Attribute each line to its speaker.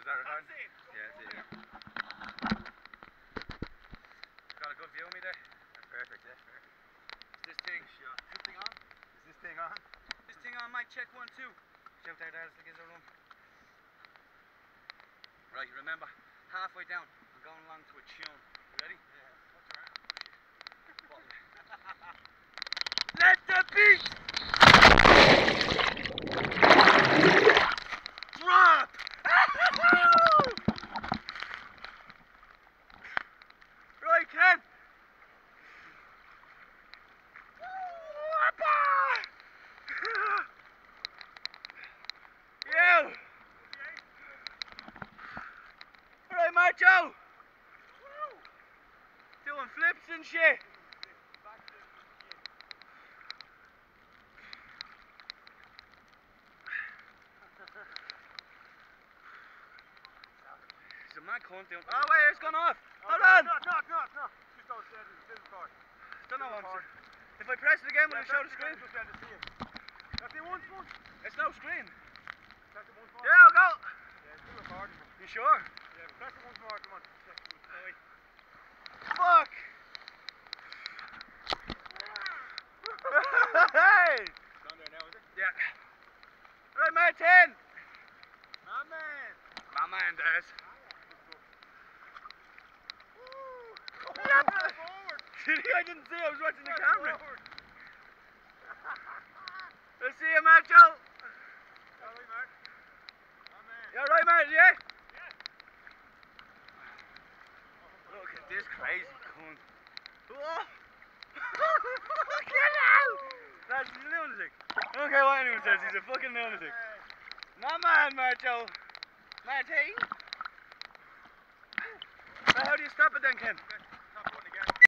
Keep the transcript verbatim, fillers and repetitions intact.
Speaker 1: that recording?
Speaker 2: That's it.
Speaker 1: Yeah, that's it, yeah. Got a good view of me there?
Speaker 3: That's perfect, yeah, perfect.
Speaker 1: Is this thing,
Speaker 3: Is this thing on? Is this thing on?
Speaker 1: this thing on mic check one, two. Shout out there, the gizzard room. Right, remember, halfway down, I'm going along to a tune. You ready?
Speaker 3: Yeah. What's around?
Speaker 1: Let the beat drop! Right, Ken. You. Right, Macho. Doing flips and shit. It's a mad cunt doing. Oh wait, it's gone off. Hold
Speaker 2: no,
Speaker 1: on.
Speaker 2: No, no, no, no. Just don't say it. Still record.
Speaker 1: Don't know
Speaker 2: Still
Speaker 1: what I'm
Speaker 2: record.
Speaker 1: saying. If I press it again, will
Speaker 2: Yeah,
Speaker 1: it show
Speaker 2: press
Speaker 1: the
Speaker 2: it
Speaker 1: screen?
Speaker 2: again, just let it see it. That's the one spot.
Speaker 1: It's no screen.
Speaker 2: Press it once more.
Speaker 1: Yeah, I'll go.
Speaker 2: Yeah, it's still recording.
Speaker 1: You sure?
Speaker 2: Yeah, press it once more. Come on. Check it. Oh, wait.
Speaker 1: Fuck. Hey.
Speaker 2: It's on there now, is it?
Speaker 1: Yeah. Right, Martin.
Speaker 2: My man.
Speaker 1: My man does.
Speaker 2: Forward.
Speaker 1: I didn't see. I was watching the
Speaker 2: Press
Speaker 1: camera.
Speaker 2: forward.
Speaker 1: I'll see you, Macho.
Speaker 2: All right, Mark. My man.
Speaker 1: You alright, man? Yeah?
Speaker 2: Yeah.
Speaker 1: Look at this crazy cunt. Whoa! Fucking hell! That's a lunatic. I don't care what anyone says, he's a fucking lunatic. My man, Macho. Marty. So how do you stop it then, Ken?